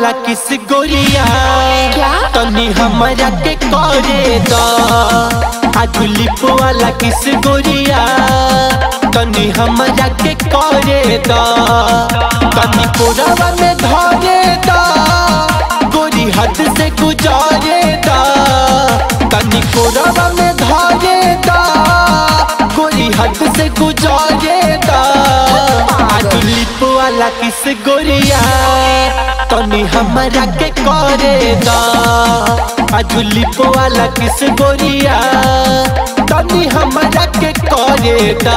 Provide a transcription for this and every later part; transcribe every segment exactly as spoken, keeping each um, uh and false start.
वाला किस गोरिया तनी हमारा के करे दा। आज लिप वाला किस गोरिया तनी हमारा के करे दा। तनी कोरावा में धरे दा गोरी हद से गुजारे दा। तनी कोरावा में धरे दा गोरी हद से गुजारे दा। आज लिप वाला किस गोरिया तनी हमारा के करे दा। आज लिप वाला किस गोरिया तनी हमारा के करे दा।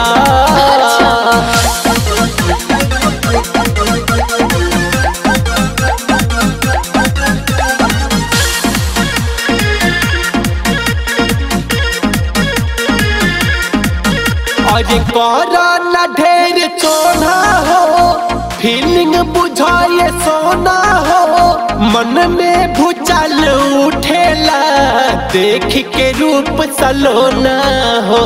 अरे कोरोना ढेर चोना हो फीलिंग बुझाए सोना हो। मन में भूचाल उठेला देख के रूप सलोना हो।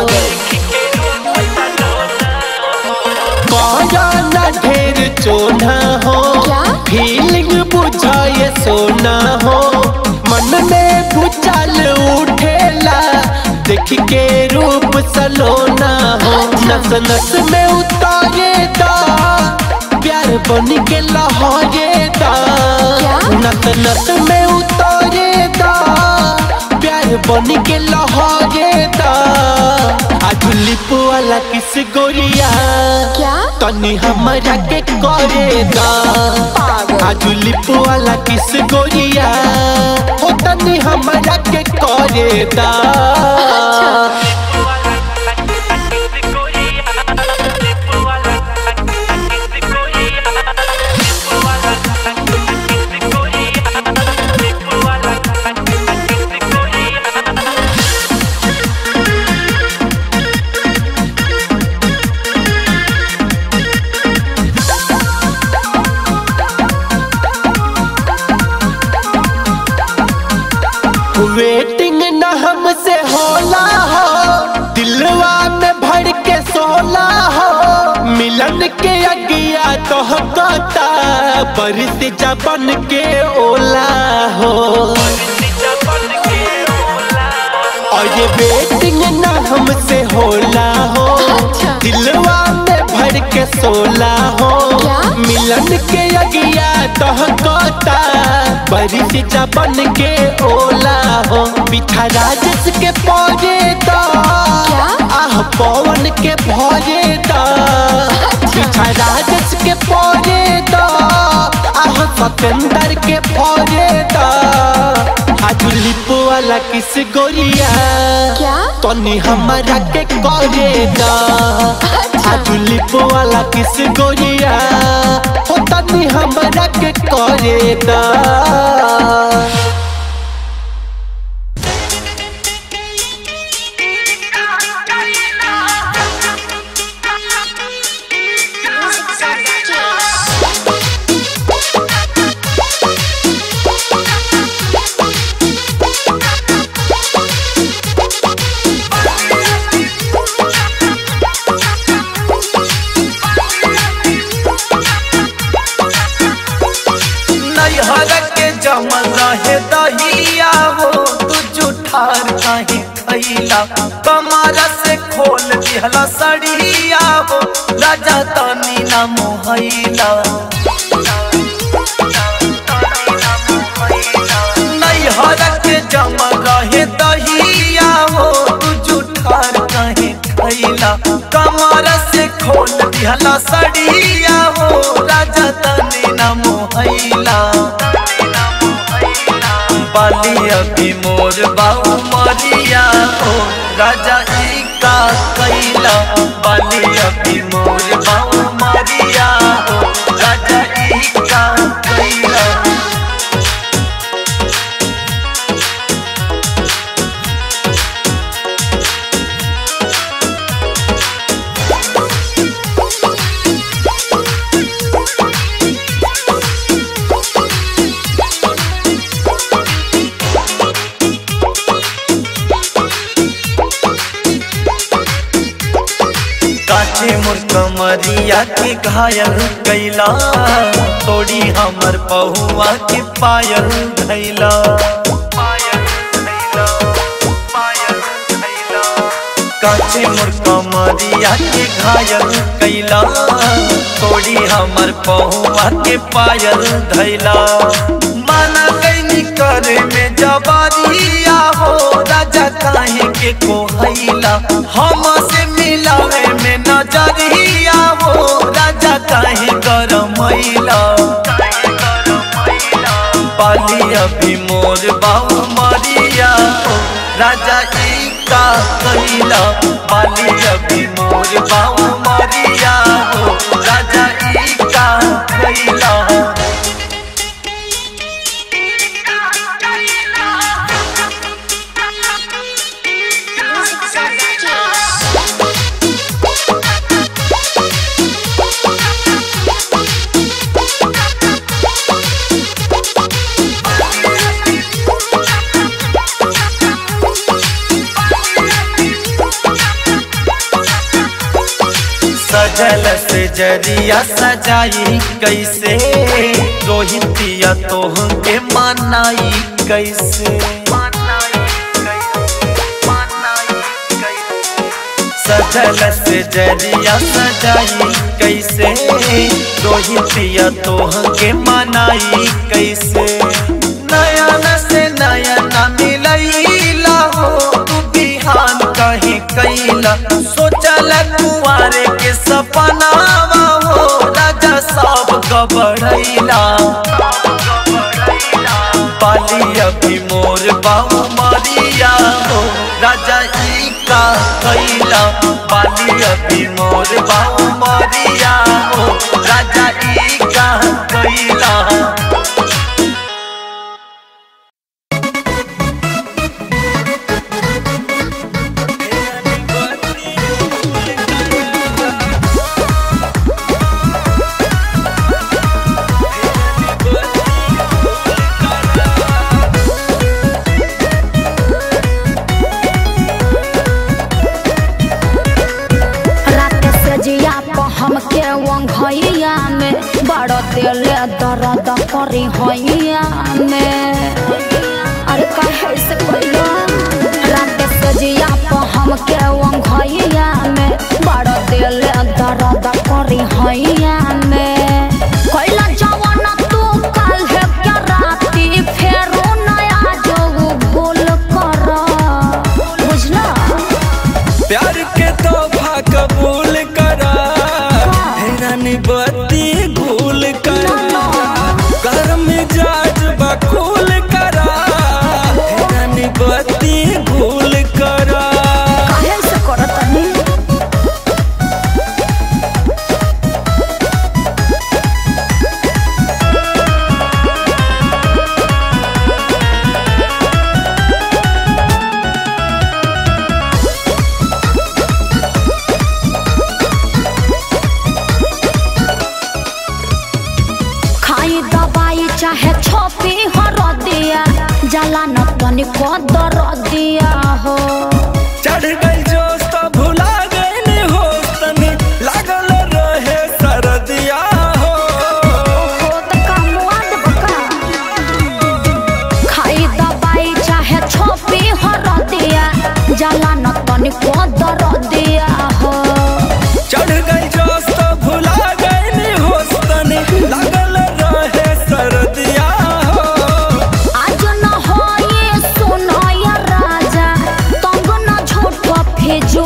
कोरोना ढेर चोना हो फीलिंग बुझाए सोना हो। मन में भूचाल उठेला देख के रूप सलोना हो। नस नस में उतारे दा प्यार बन के लहरे दा। नस नस में उतारे दा प्यार बन के लहरे दा। आज लिप वाला किस गोरिया तनी हमारा के करे दा। आज लिप वाला किस गोरिया हो तनी हमारा के करे दा। वेटिंग न हमसे होला हो दिलवा में भर के सोला हो। मिलन के अगिया तो कहता बरस जबन के ओला हो। और ये वेटिंग न हमसे होला हो दिलवा में भर के सोला हो। मिलन के अगिया तो कहता बरस जबन के ओला हो। पीछा राजस के पौधे दा आह पवन के भौरे दा। पीछा राजस के पौधे दा आह सतेंदर के भौरे दा। आज लिप वाला किस गोरिया तनी हमारा के करे दा। आज लिप वाला किस गोरिया हो तनी हमारा के करे दा। दहिया हो तू जुठार कहीं खैला कमरा से खोल दिहला सड़िया हो। राजा तनी ना मोहैला नैहर के जमा रहे दहिया हो तू जुठार कहीं खैला कमरा से खोल दिहला सड़िया हो। राजा तनी ना मोहैला बाली अभी मोर बाऊ मरिया हो। राजा ई का कैला बाली अभी मोर बाऊ मरिया हो। राजा ई का कैला काचे मोर कमरिया के घायल कैला, तोड़ी हमर पहुआ के पायल धैला। काचे मोर कमरिया के घायल कैला, तोड़ी हमर पहुआ के पायल धैला। माना कैनी करे में जबारिया हो, राजा काहे के कोहैला। हम से मिलावे में नजरिया हो, राजा काहे गरमैला। बाली अभी मोर बाऊ मरिया हो, राजा ई का कैला। बाली अभी मोर बाऊ मरिया हो, राजा ई का कैला। सजल से जरिया सजाई कैसे, रोहितिया तोह के मनाई कैसे। सजल से जरिया सजाई कैसे, रोहितिया तोह के मनाई कैसे। नयन से नयन मिलैला हो, तू बिहान कहीं कैला। सोचल कुआरे के सपनावा हो, राजा सब गबड़ैला। बाली अभी मोर बाऊ मरिया हो, राजा ई का कैला। बाली अभी मोर बाऊ मरिया हो, राजा ई का कैला। हमके वंघैया में बड़ दिले दर्द करी हैया में। अरे कहे से पहले रात सजिया पे हमके वंघैया में बड़ दिले दर्द करी हैया में। कैला जवाना तू कल है क्या राती, फेरो नया जो भूल कर बुझला। प्यार के तोहफा कबूल करा, बत्ती भूल करा। कर मिजाज बखूल करा, बत्ती भूल करा। काहे से करत नहीं? चाहे छोपी हर दिया, जला न तनिको दर दिया हो। चढ़ गई जोश तो भुला गई होश, तनी लागल रहे सरदिया हो। हो त कामुआ दबका खाई दबाई चाहे छोपी हर दिया, जला न तनिको दर दिया हो। चढ़ गई जोश तो भुला गई होश, तनी लागल रहे सरदिया हो। आज न हो ये सुनो या राजा, तंग न झूठ भेजो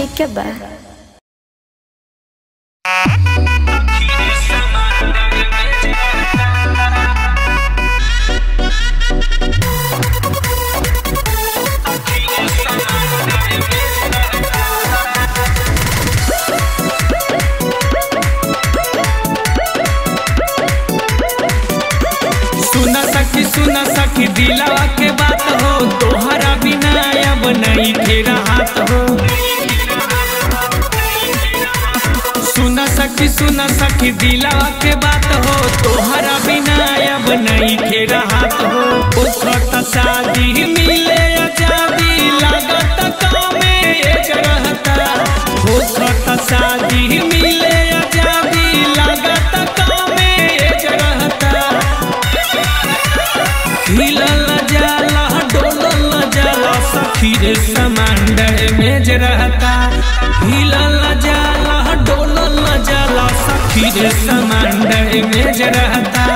ठीक है बा। सुना सखी सुना सखी दिलवा के बात हो, तोहरा बिना अब नहीं तेरा हाथ हो। सुना सखी सुना सखी दिलवा के बात हो, तोहरा बिना अब नहीं तेरा हाथ हो। उखत शादी मिले आजादी लागत काम में एक रहता। उखत शादी मिले आजादी लागत काम में एक रहता। हिलल जाला डोलल जाला सखी रे समंदर में ज रहता। हिलल जाला डोलल जाला सखी रे समंदर में ज रहता।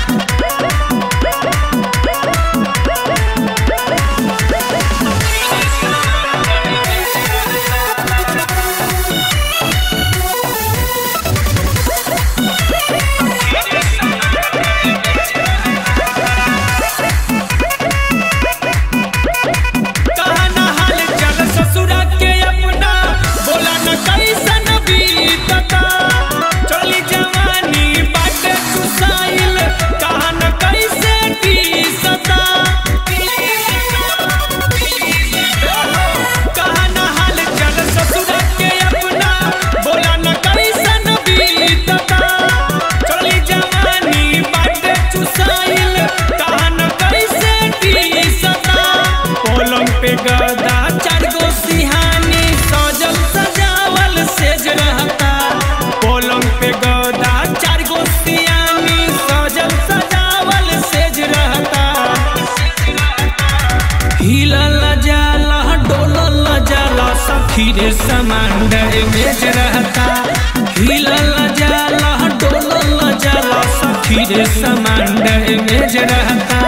खीरे समंदर में ज रहता। हिलल जाला डोलल जाला सखी रे समंदर में ज रहता।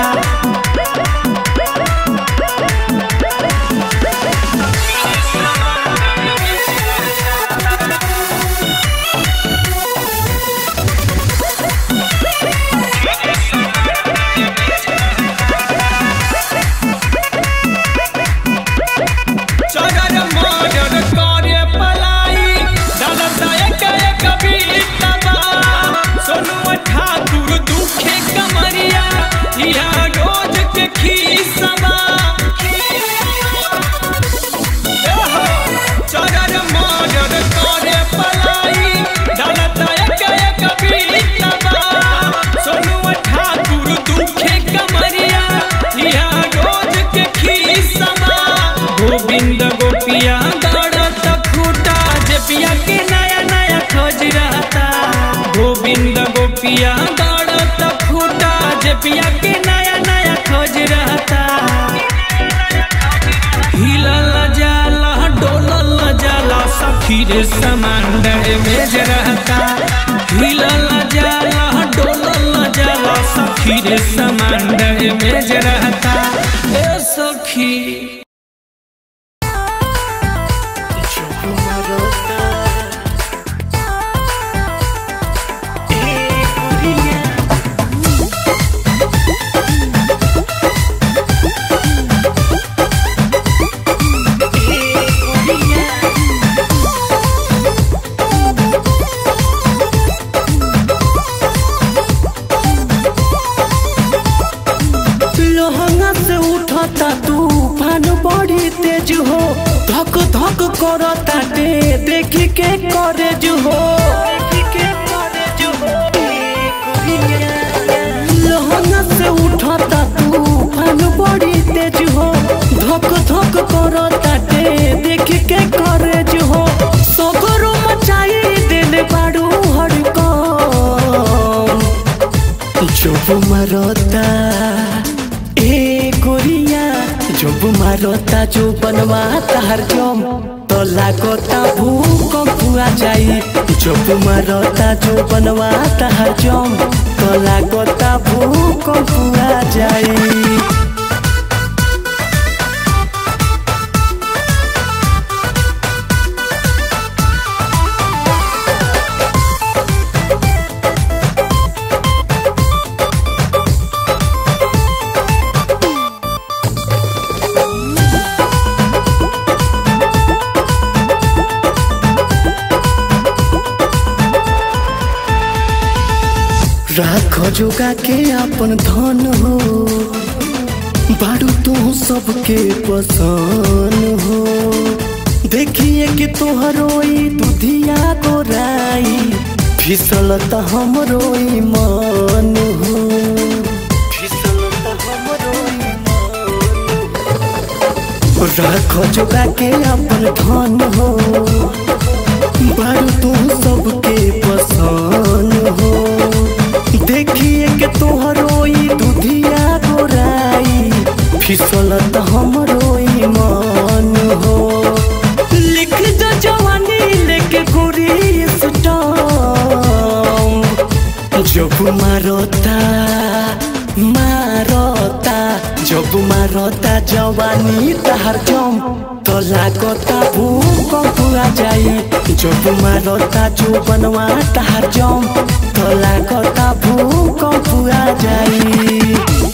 गोविंद गोपिया दौड़त खूटा जेपिया के नया नया खोज रहता। गोविंद गोपिया दौड़त खूटा जेपिया के नया नया खोज रहता। हिलल जाला डोलल जाला सखी रे समंदर में ज रहता। हिलल जाला डोलल जाला सखी रे समंदर में ज रहता। ए सखी तूफान बड़ी तेज हो, धक धक करता दे देखी के करेज हो। लहंगा से उठता तूफान बड़ी तेज हो, धक धक करता दे देखी के करेज हो। सगरो मचाई देले बाड़ू हड़कम जब मरता ए गोरिया। जब मारता जो बनवा तार जम तो लागता भूकंप आ जाई। जब मारता जो बनवा तार जम तो लागता भूकंप आ जाई। राखो जोगा के अपन धन हो, बारू तू सबके पसंद हो। देखिए कि तोहरो ई दुधिया गोराई, फिसलत हमरो ई मन हो, फिसलत हमरो ई मन हो। राखो जोगा के अपन धन हो, बारू तू सबके पसंद हो। देखिए कि तोहरो ई दुधिया गोराई, फिसलत हमरो ई मन हो। लिख दो जवानी लेके गोरी स्टॉम, जब मारता मारता जब मारता जवानी तहर जम, तो लागता भूकंप आ जाई। जब मारता जो बनवा तहर जम, तो लागता भूकंप आ जाई।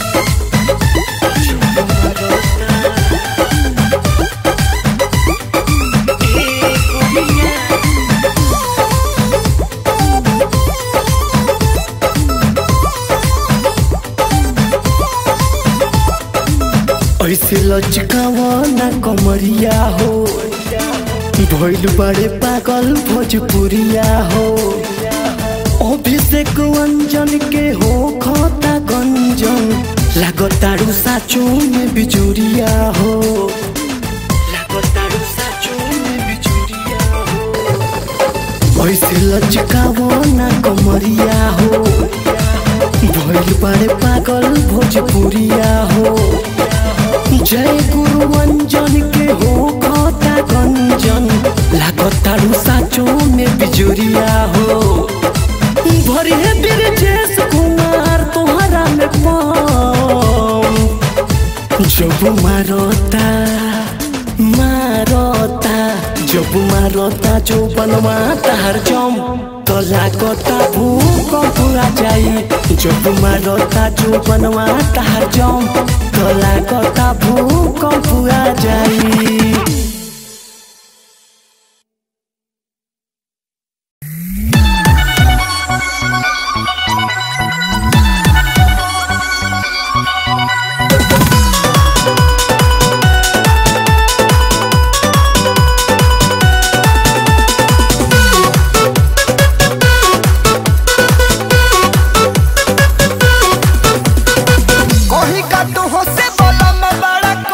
ऐसे लचकावा ना कमरिया हो, भइल बड़े पागल भोजपुरिया हो। अभिषेक अंजन के हो खाता गंजन, लागतारू साचो में बिजुरिया हो, लागतारू साचो में बिजुरिया हो। ऐसे लचकावा ना कमरिया हो, भइल बड़े पागल भोजपुरिया हो। जय गुरु अंजन के हो खाता गंजन, लागतारू साचो में बिजुरिया हो। भरे बिरजेश कुमार तोहरा में पाम, जब मारता मारता जब मारता जो बनवा तहर जम, तो लागता भूकंप आ जाई। जब मारता जो बनवा तहर जम, तो लागता भूकंप आ जाई। कोही का तू हो से बोला मैं बड़ा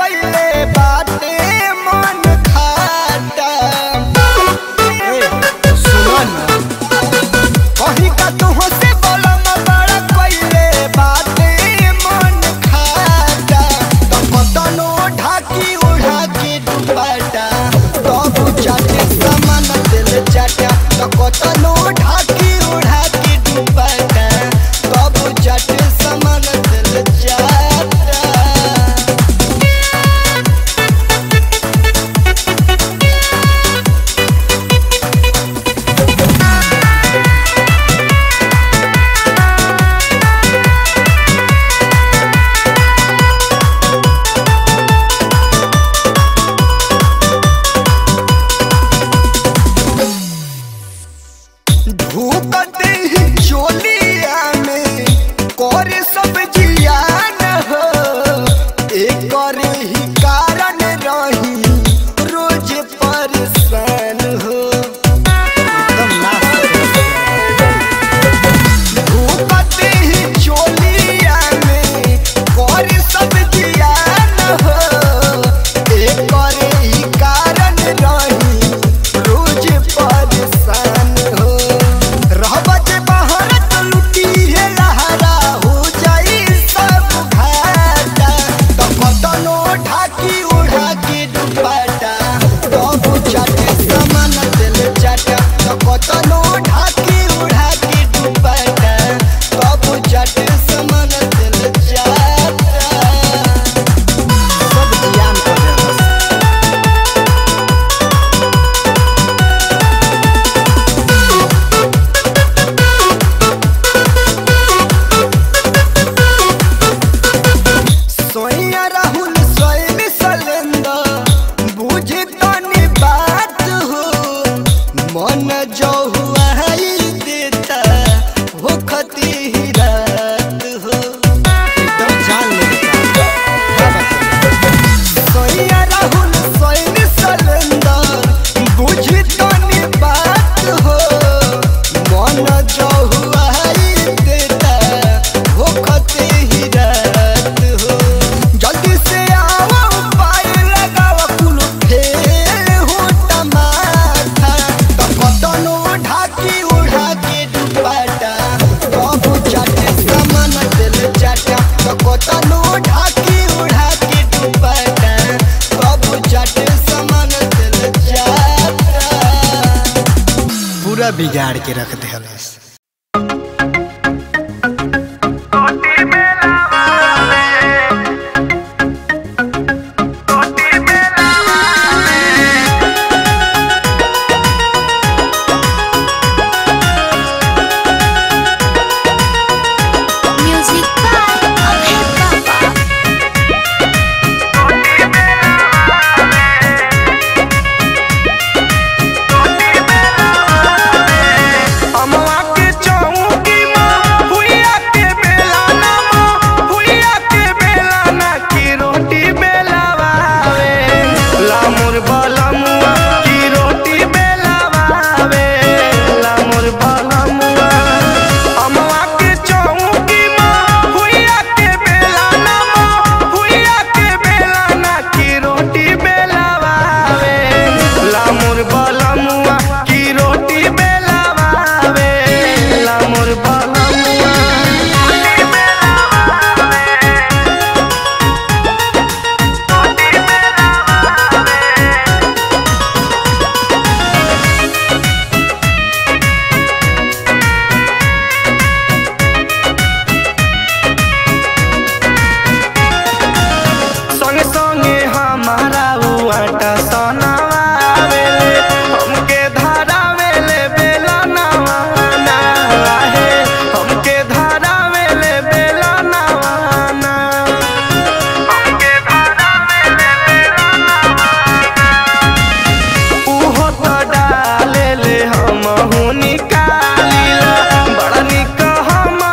तो बिगाड़ के रख देलस।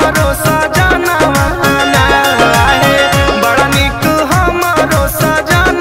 सजना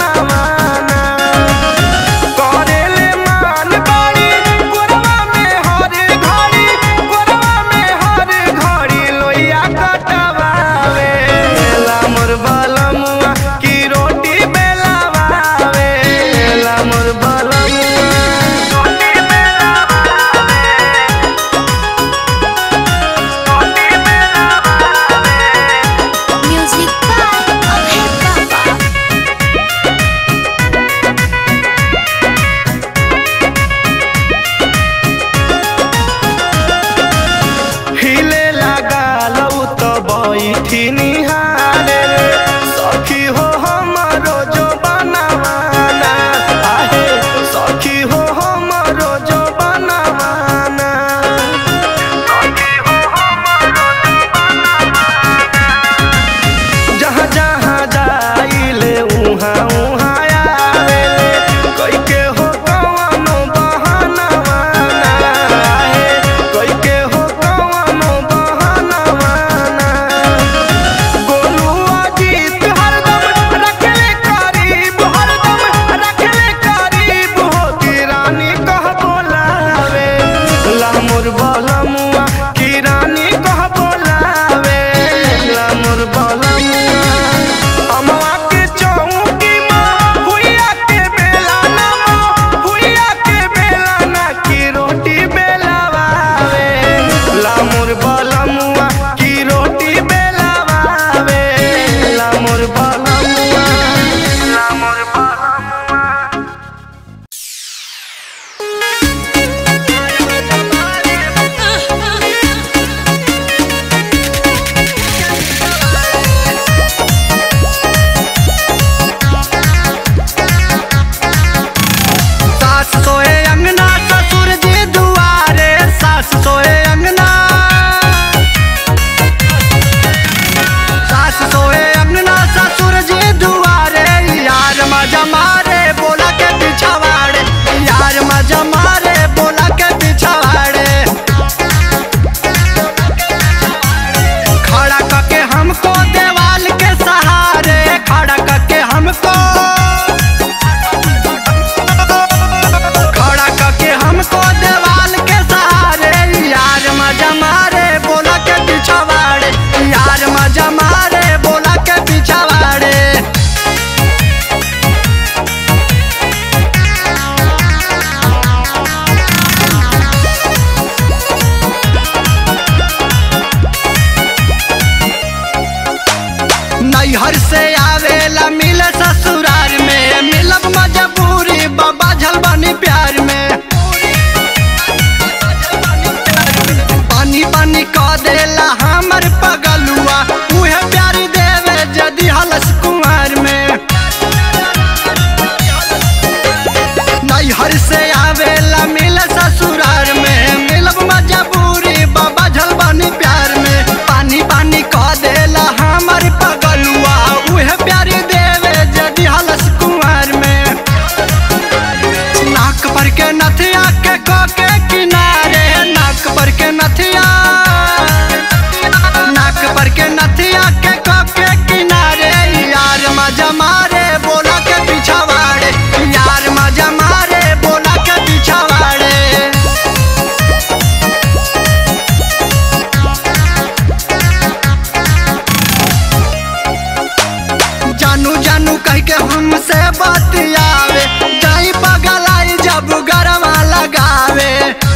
बतियावे जाई पगलाई जब गरमा लगावे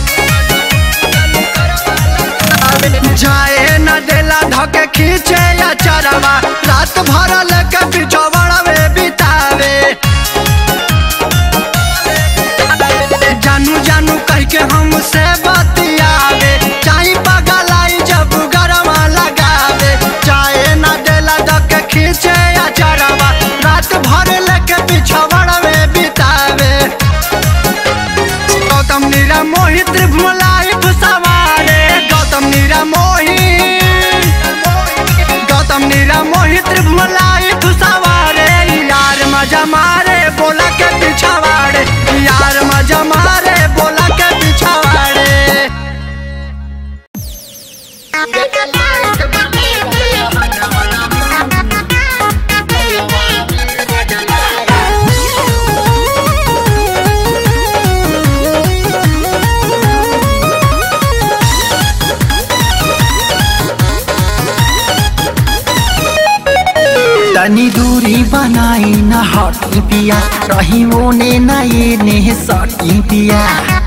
जाए न देला धके खींचे या चरवा रात भर लेके बिछवड़वे बितावे जानू जानू कह के हमसे बतियावे चाहे पगलाई जब गरमा लगावे चाहे न देला धके खींचे या चरवा रात भर लेके बिछवड़वे बितावे गौतम नीरा मोहित त्रिभुवलाई सवारे गौतम नीरा मोहित गौतम नीरा मोहित त्रिभुवलाई सवारे यार मजा मारे बोला के पिछवाड़े यार मजा मारे बोला के पिछवाड़े तनी दूरी बनाई न हटी पिया रही ओने न ये ने सटी पिया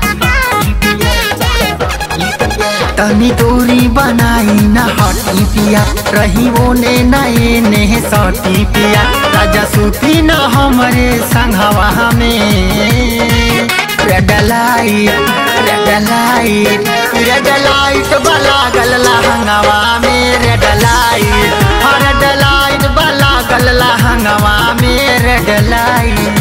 तनी दूरी बनाई न हटी पिया रही ओने न ये ने सटी पिया राजा सूती न हमरे संघवा में red light red light red light बला गल लहंगवा में रेड लाइट रेड लाइट बला गल लहंगवा में रेड लाइट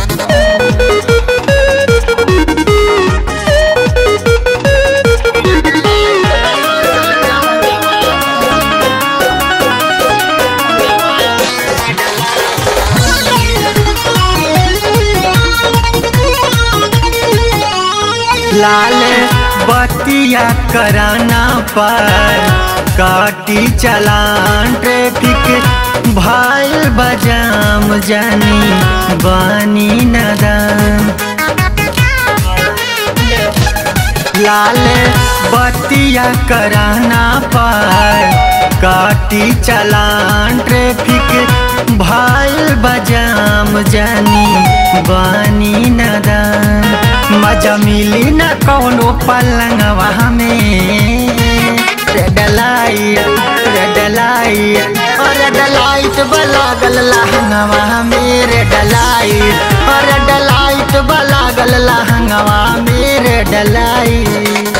लाल बतिया कराना पर काटी चलान ट्रैफिक भाई बजाम जानी बानी नदान लाल बतिया कराना पर काटी चलान ट्रैफिक भाई बजाम जानी बानी नदान मजा मिली न कौनो पलंगवा में red light red light red light बला गल लहंगवा में रेड लाइट रेड लाइट बला गल लहंगवा में रेड लाइट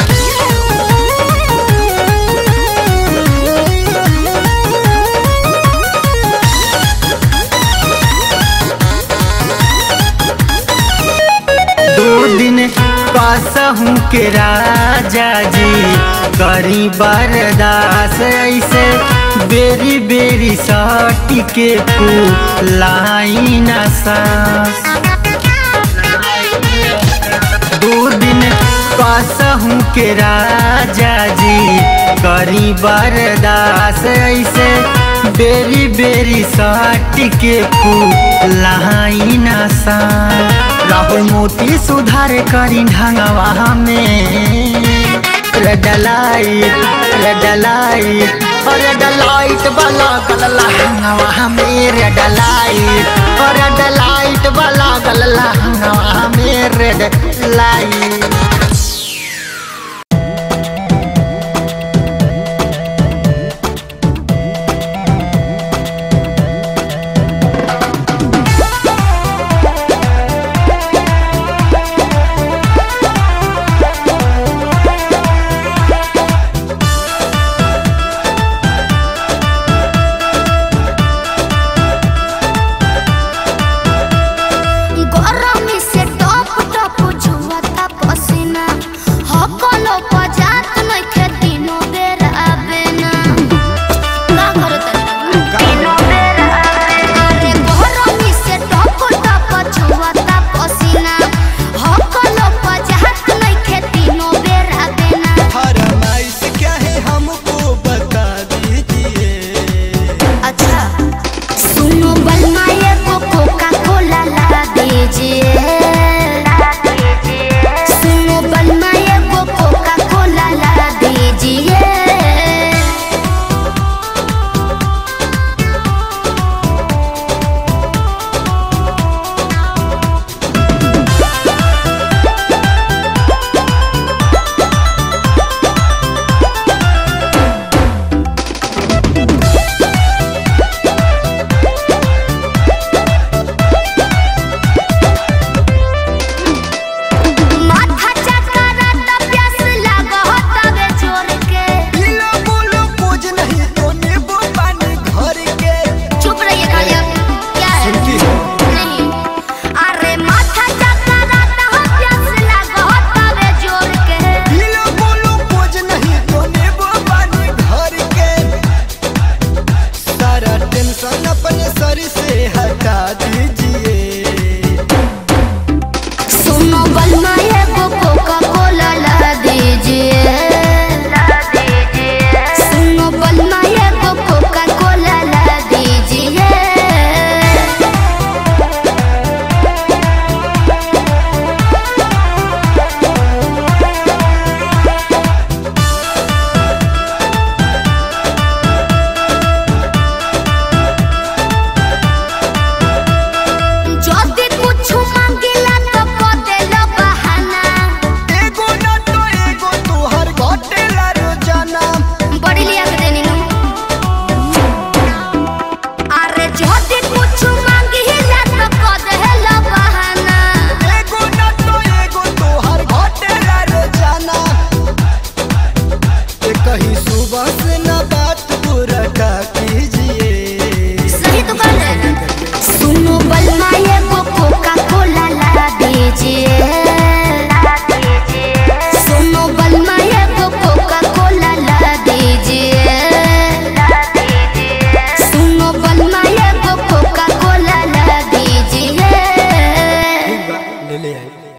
दो दिन पासहूँ के राजा जी करी बरदास ऐसे बेरी बेरी सटी के लाई न सांस दो दिन पासहूँ के राजा जी करी बरदास ऐसे बेरी बेरी सटी के लाई न सांस राहुल मोती सुधार करी ढंगवा में red light red light red light वाला गल लहंगवा में रेड लाइट रेड लाइट वाला गल लहंगवा में रेड लाइट गरमी से टप टप छुआता ले ले आई।